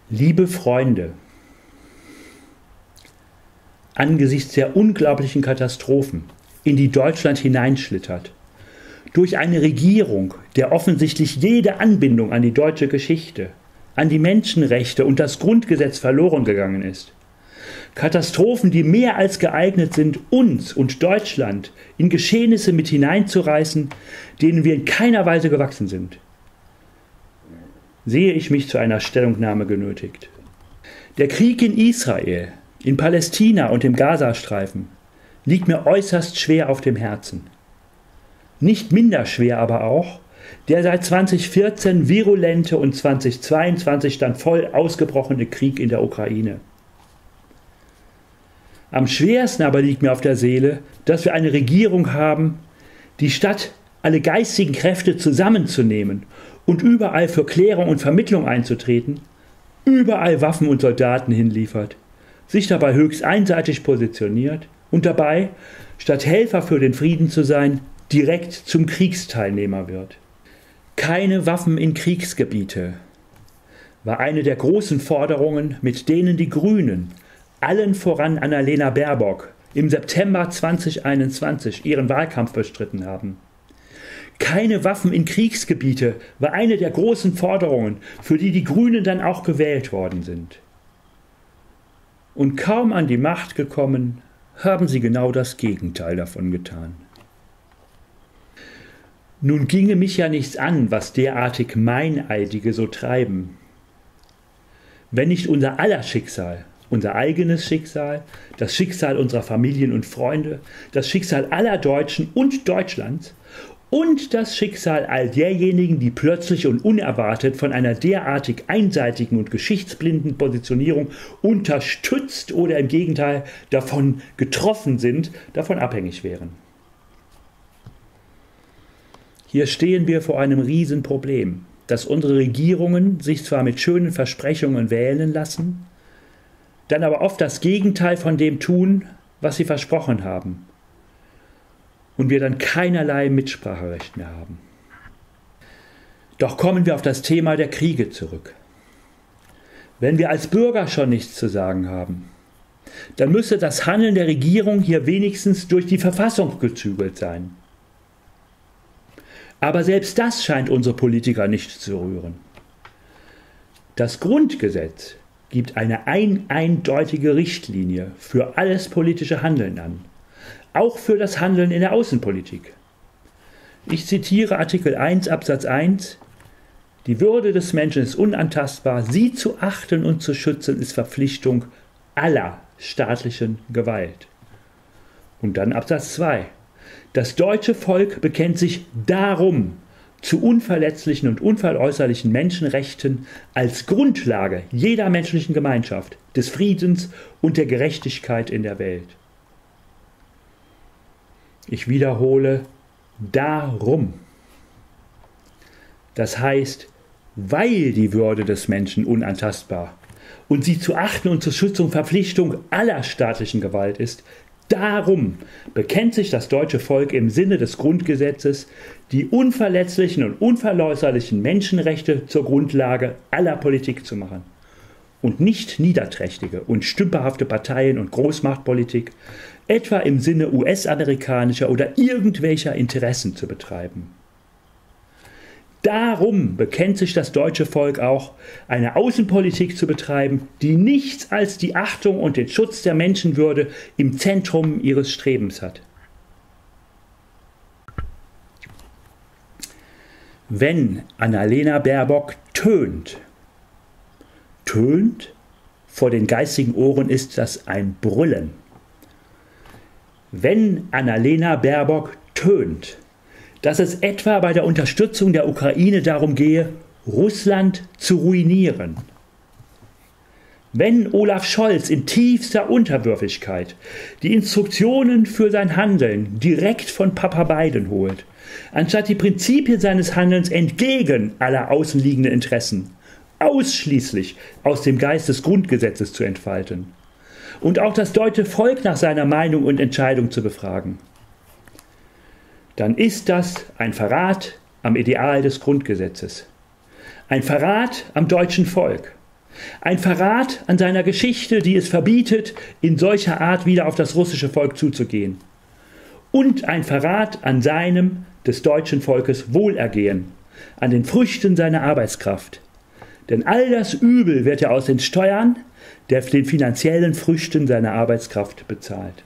Liebe Freunde, angesichts der unglaublichen Katastrophen, in die Deutschland hineinschlittert, durch eine Regierung, der offensichtlich jede Anbindung an die deutsche Geschichte, an die Menschenrechte und das Grundgesetz verloren gegangen ist. Katastrophen, die mehr als geeignet sind, uns und Deutschland in Geschehnisse mit hineinzureißen, denen wir in keiner Weise gewachsen sind, sehe ich mich zu einer Stellungnahme genötigt. Der Krieg in Israel, in Palästina und im Gazastreifen liegt mir äußerst schwer auf dem Herzen. Nicht minder schwer aber auch der seit 2014 virulente und 2022 dann voll ausgebrochene Krieg in der Ukraine. Am schwersten aber liegt mir auf der Seele, dass wir eine Regierung haben, die statt alle geistigen Kräfte zusammenzunehmen und überall für Klärung und Vermittlung einzutreten, überall Waffen und Soldaten hinliefert, sich dabei höchst einseitig positioniert und dabei, statt Helfer für den Frieden zu sein, direkt zum Kriegsteilnehmer wird. Keine Waffen in Kriegsgebiete war eine der großen Forderungen, mit denen die Grünen, allen voran Annalena Baerbock, im September 2021 ihren Wahlkampf bestritten haben. Keine Waffen in Kriegsgebiete war eine der großen Forderungen, für die die Grünen dann auch gewählt worden sind. Und kaum an die Macht gekommen, haben sie genau das Gegenteil davon getan. Nun ginge mich ja nichts an, was derartig Meineidige so treiben. Wenn nicht unser aller Schicksal, unser eigenes Schicksal, das Schicksal unserer Familien und Freunde, das Schicksal aller Deutschen und Deutschlands und das Schicksal all derjenigen, die plötzlich und unerwartet von einer derartig einseitigen und geschichtsblinden Positionierung unterstützt oder im Gegenteil davon getroffen sind, davon abhängig wären. Hier stehen wir vor einem Riesenproblem, dass unsere Regierungen sich zwar mit schönen Versprechungen wählen lassen, dann aber oft das Gegenteil von dem tun, was sie versprochen haben. Und wir dann keinerlei Mitspracherecht mehr haben. Doch kommen wir auf das Thema der Kriege zurück. Wenn wir als Bürger schon nichts zu sagen haben, dann müsste das Handeln der Regierung hier wenigstens durch die Verfassung gezügelt sein. Aber selbst das scheint unsere Politiker nicht zu rühren. Das Grundgesetz gibt eine eindeutige Richtlinie für alles politische Handeln an. Auch für das Handeln in der Außenpolitik. Ich zitiere Artikel 1 Absatz 1: Die Würde des Menschen ist unantastbar, sie zu achten und zu schützen ist Verpflichtung aller staatlichen Gewalt. Und dann Absatz 2: Das deutsche Volk bekennt sich darum zu unverletzlichen und unveräußerlichen Menschenrechten als Grundlage jeder menschlichen Gemeinschaft, des Friedens und der Gerechtigkeit in der Welt. Ich wiederhole, darum. Das heißt, weil die Würde des Menschen unantastbar und sie zu achten und zur Schützung Verpflichtung aller staatlichen Gewalt ist, darum bekennt sich das deutsche Volk im Sinne des Grundgesetzes, die unverletzlichen und unveräußerlichen Menschenrechte zur Grundlage aller Politik zu machen und nicht niederträchtige und stümperhafte Parteien- und Großmachtpolitik, etwa im Sinne US-amerikanischer oder irgendwelcher Interessen zu betreiben. Darum bekennt sich das deutsche Volk auch, eine Außenpolitik zu betreiben, die nichts als die Achtung und den Schutz der Menschenwürde im Zentrum ihres Strebens hat. Wenn Annalena Baerbock tönt, vor den geistigen Ohren ist das ein Brüllen. Wenn Annalena Baerbock tönt, dass es etwa bei der Unterstützung der Ukraine darum gehe, Russland zu ruinieren. Wenn Olaf Scholz in tiefster Unterwürfigkeit die Instruktionen für sein Handeln direkt von Papa Biden holt, anstatt die Prinzipien seines Handelns entgegen aller außenliegenden Interessen ausschließlich aus dem Geist des Grundgesetzes zu entfalten und auch das deutsche Volk nach seiner Meinung und Entscheidung zu befragen, dann ist das ein Verrat am Ideal des Grundgesetzes, ein Verrat am deutschen Volk Ein Verrat an seiner Geschichte, die es verbietet, in solcher Art wieder auf das russische Volk zuzugehen. Und ein Verrat an seinem, des deutschen Volkes, Wohlergehen, an den Früchten seiner Arbeitskraft. Denn all das Übel wird er aus den Steuern, den finanziellen Früchten seiner Arbeitskraft bezahlt.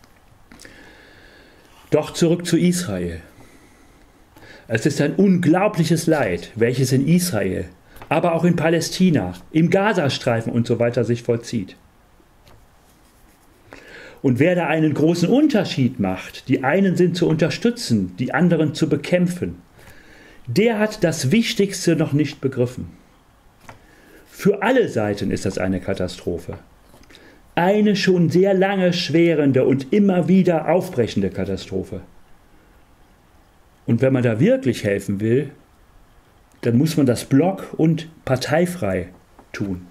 Doch zurück zu Israel. Es ist ein unglaubliches Leid, welches in Israel, aber auch in Palästina, im Gazastreifen und so weiter sich vollzieht. Und wer da einen großen Unterschied macht, die einen sind zu unterstützen, die anderen zu bekämpfen, der hat das Wichtigste noch nicht begriffen. Für alle Seiten ist das eine Katastrophe. Eine schon sehr lange schwerende und immer wieder aufbrechende Katastrophe. Und wenn man da wirklich helfen will, dann muss man das block- und parteifrei tun.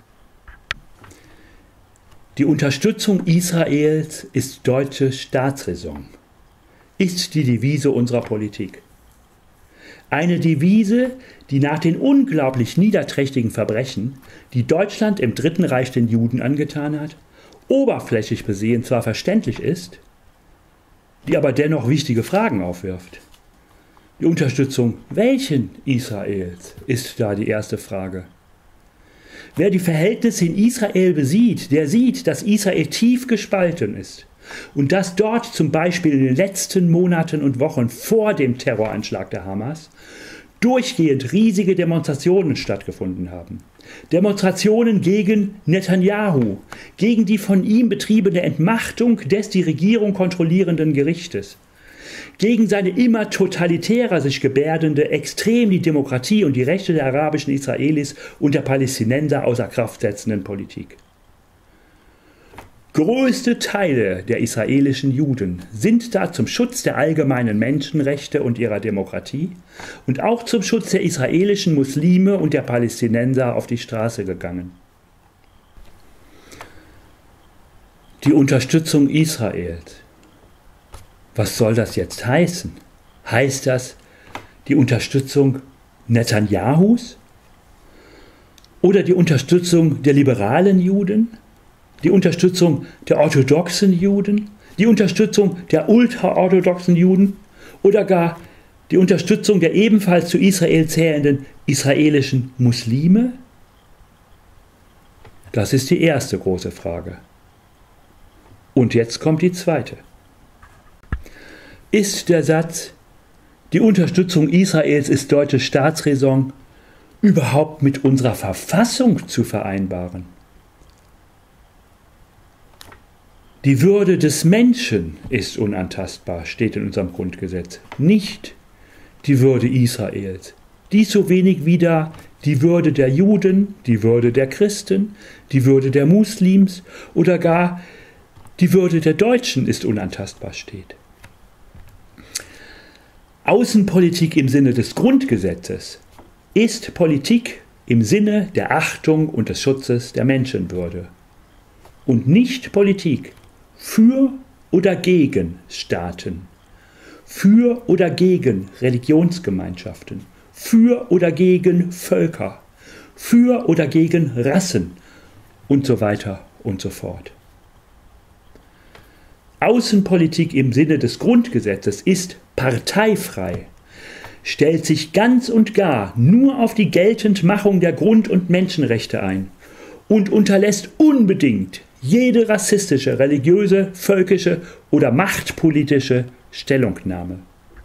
Die Unterstützung Israels ist deutsche Staatsräson, ist die Devise unserer Politik. Eine Devise, die nach den unglaublich niederträchtigen Verbrechen, die Deutschland im Dritten Reich den Juden angetan hat, oberflächlich besehen zwar verständlich ist, die aber dennoch wichtige Fragen aufwirft. Die Unterstützung welchen Israels ist da die erste Frage. Wer die Verhältnisse in Israel besieht, der sieht, dass Israel tief gespalten ist und dass dort zum Beispiel in den letzten Monaten und Wochen vor dem Terroranschlag der Hamas durchgehend riesige Demonstrationen stattgefunden haben. Demonstrationen gegen Netanyahu, gegen die von ihm betriebene Entmachtung des die Regierung kontrollierenden Gerichtes, gegen seine immer totalitärer sich gebärdende, extrem die Demokratie und die Rechte der arabischen Israelis und der Palästinenser außer Kraft setzenden Politik. Größte Teile der israelischen Juden sind da zum Schutz der allgemeinen Menschenrechte und ihrer Demokratie und auch zum Schutz der israelischen Muslime und der Palästinenser auf die Straße gegangen. Die Unterstützung Israels. Was soll das jetzt heißen? Heißt das die Unterstützung Netanyahus? Oder die Unterstützung der liberalen Juden? Die Unterstützung der orthodoxen Juden? Die Unterstützung der ultraorthodoxen Juden? Oder gar die Unterstützung der ebenfalls zu Israel zählenden israelischen Muslime? Das ist die erste große Frage. Und jetzt kommt die zweite. Ist der Satz, die Unterstützung Israels ist deutsche Staatsräson, überhaupt mit unserer Verfassung zu vereinbaren? Die Würde des Menschen ist unantastbar, steht in unserem Grundgesetz, nicht die Würde Israels. Dies so wenig wie da die Würde der Juden, die Würde der Christen, die Würde der Muslims oder gar die Würde der Deutschen ist unantastbar steht. Außenpolitik im Sinne des Grundgesetzes ist Politik im Sinne der Achtung und des Schutzes der Menschenwürde und nicht Politik für oder gegen Staaten, für oder gegen Religionsgemeinschaften, für oder gegen Völker, für oder gegen Rassen und so weiter und so fort. Außenpolitik im Sinne des Grundgesetzes ist parteifrei, stellt sich ganz und gar nur auf die Geltendmachung der Grund- und Menschenrechte ein und unterlässt unbedingt jede rassistische, religiöse, völkische oder machtpolitische Stellungnahme.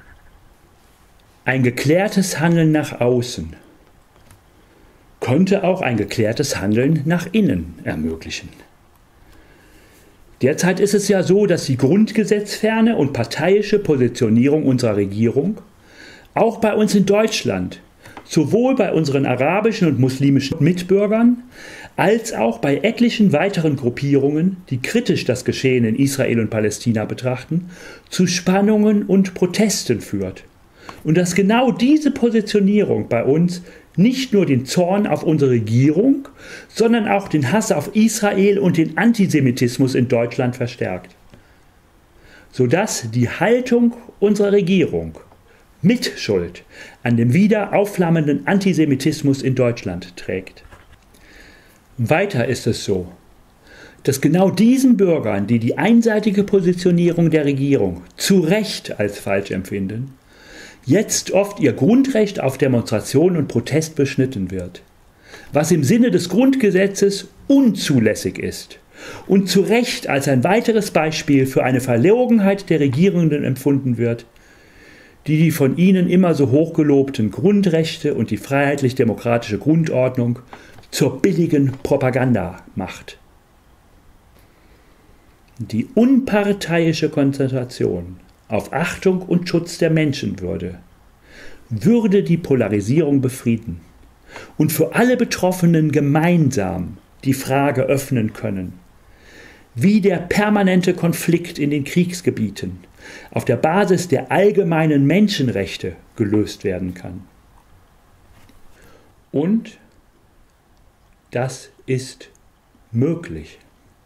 Ein geklärtes Handeln nach außen könnte auch ein geklärtes Handeln nach innen ermöglichen. Derzeit ist es ja so, dass die grundgesetzferne und parteiische Positionierung unserer Regierung auch bei uns in Deutschland, sowohl bei unseren arabischen und muslimischen Mitbürgern, als auch bei etlichen weiteren Gruppierungen, die kritisch das Geschehen in Israel und Palästina betrachten, zu Spannungen und Protesten führt. Und dass genau diese Positionierung bei uns nicht nur den Zorn auf unsere Regierung, sondern auch den Hass auf Israel und den Antisemitismus in Deutschland verstärkt. Sodass die Haltung unserer Regierung Mitschuld an dem wieder aufflammenden Antisemitismus in Deutschland trägt. Weiter ist es so, dass genau diesen Bürgern, die die einseitige Positionierung der Regierung zu Recht als falsch empfinden, jetzt oft ihr Grundrecht auf Demonstration und Protest beschnitten wird, was im Sinne des Grundgesetzes unzulässig ist und zu Recht als ein weiteres Beispiel für eine Verlogenheit der Regierenden empfunden wird, die von ihnen immer so hochgelobten Grundrechte und die freiheitlich-demokratische Grundordnung zur billigen Propaganda macht. Die unparteiische Konzentration auf Achtung und Schutz der Menschenwürde würde die Polarisierung befrieden und für alle Betroffenen gemeinsam die Frage öffnen können, wie der permanente Konflikt in den Kriegsgebieten auf der Basis der allgemeinen Menschenrechte gelöst werden kann. Und das ist möglich.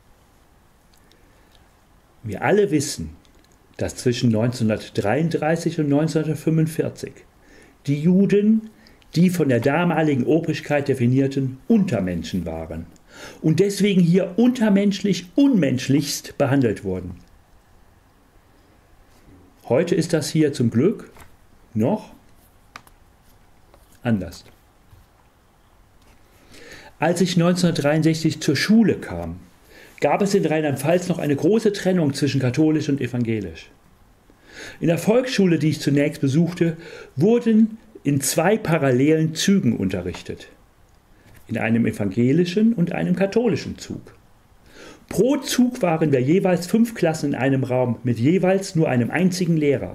Wir alle wissen, dass zwischen 1933 und 1945 die Juden die von der damaligen Obrigkeit definierten Untermenschen waren und deswegen hier untermenschlich unmenschlichst behandelt wurden. Heute ist das hier zum Glück noch anders. Als ich 1963 zur Schule kam, gab es in Rheinland-Pfalz noch eine große Trennung zwischen katholisch und evangelisch. In der Volksschule, die ich zunächst besuchte, wurden in 2 parallelen Zügen unterrichtet. In einem evangelischen und einem katholischen Zug. Pro Zug waren wir jeweils 5 Klassen in einem Raum mit jeweils nur einem einzigen Lehrer.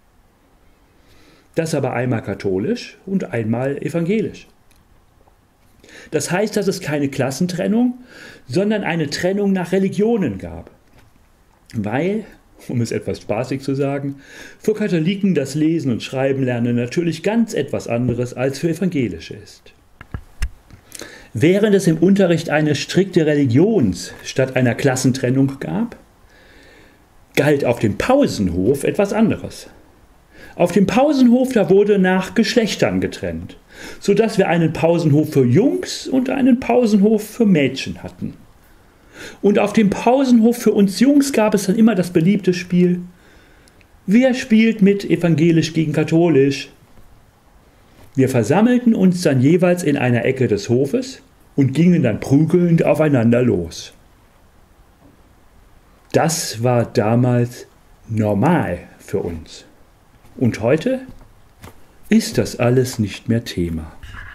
Das aber einmal katholisch und einmal evangelisch. Das heißt, dass es keine Klassentrennung, sondern eine Trennung nach Religionen gab. Weil, um es etwas spaßig zu sagen, für Katholiken das Lesen und Schreiben lernen natürlich ganz etwas anderes als für Evangelische ist. Während es im Unterricht eine strikte Religions- statt einer Klassentrennung gab, galt auf dem Pausenhof etwas anderes. Auf dem Pausenhof, da wurde nach Geschlechtern getrennt, sodass wir einen Pausenhof für Jungs und einen Pausenhof für Mädchen hatten. Und auf dem Pausenhof für uns Jungs gab es dann immer das beliebte Spiel: Wer spielt mit evangelisch gegen katholisch? Wir versammelten uns dann jeweils in einer Ecke des Hofes und gingen dann prügelnd aufeinander los. Das war damals normal für uns. Und heute ist das alles nicht mehr Thema.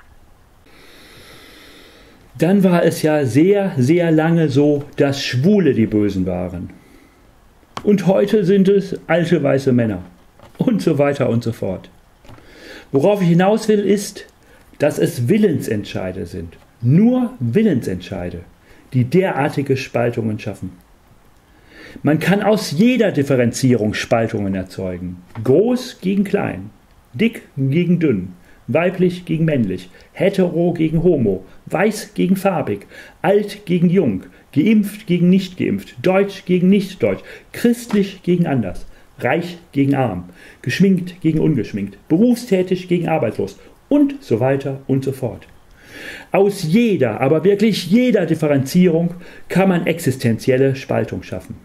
Dann war es ja sehr, sehr lange so, dass Schwule die Bösen waren. Und heute sind es alte weiße Männer. Und so weiter und so fort. Worauf ich hinaus will, ist, dass es Willensentscheide sind. Nur Willensentscheide, die derartige Spaltungen schaffen. Man kann aus jeder Differenzierung Spaltungen erzeugen. Groß gegen klein, dick gegen dünn, weiblich gegen männlich, hetero gegen homo, weiß gegen farbig, alt gegen jung, geimpft gegen nicht geimpft, deutsch gegen nicht deutsch, christlich gegen anders, reich gegen arm, geschminkt gegen ungeschminkt, berufstätig gegen arbeitslos und so weiter und so fort. Aus jeder, aber wirklich jeder Differenzierung kann man existenzielle Spaltung schaffen.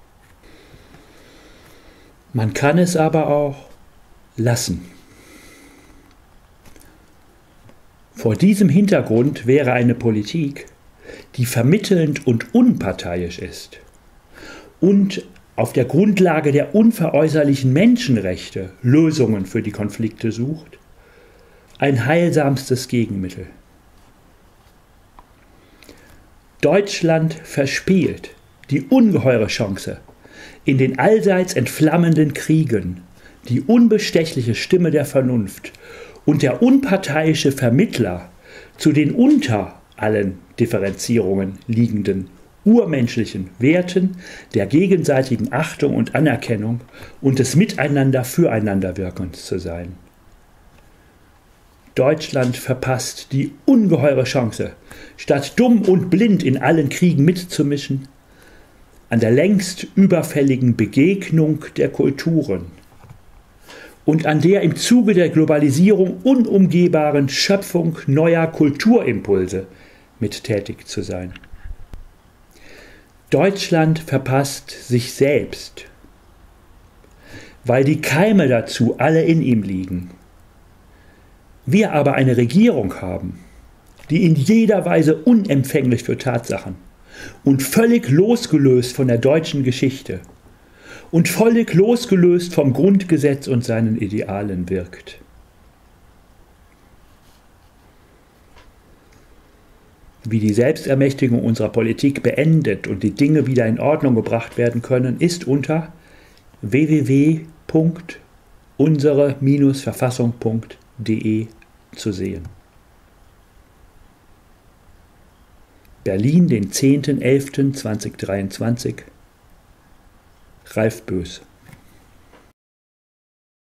Man kann es aber auch lassen. Vor diesem Hintergrund wäre eine Politik, die vermittelnd und unparteiisch ist und auf der Grundlage der unveräußerlichen Menschenrechte Lösungen für die Konflikte sucht, ein heilsamstes Gegenmittel. Deutschland verspielt die ungeheure Chance, in den allseits entflammenden Kriegen die unbestechliche Stimme der Vernunft und der unparteiische Vermittler zu den unter allen Differenzierungen liegenden urmenschlichen Werten der gegenseitigen Achtung und Anerkennung und des Miteinander-Füreinander-Wirkens zu sein. Deutschland verpasst die ungeheure Chance, statt dumm und blind in allen Kriegen mitzumischen, an der längst überfälligen Begegnung der Kulturen und an der im Zuge der Globalisierung unumgehbaren Schöpfung neuer Kulturimpulse mit tätig zu sein. Deutschland verpasst sich selbst, weil die Keime dazu alle in ihm liegen. Wir aber eine Regierung haben, die in jeder Weise unempfänglich für Tatsachen und völlig losgelöst von der deutschen Geschichte und völlig losgelöst vom Grundgesetz und seinen Idealen wirkt. Wie die Selbstermächtigung unserer Politik beendet und die Dinge wieder in Ordnung gebracht werden können, ist unter www.unsere-verfassung.de zu sehen. Berlin, den 10.11.2023. Ralf Bös.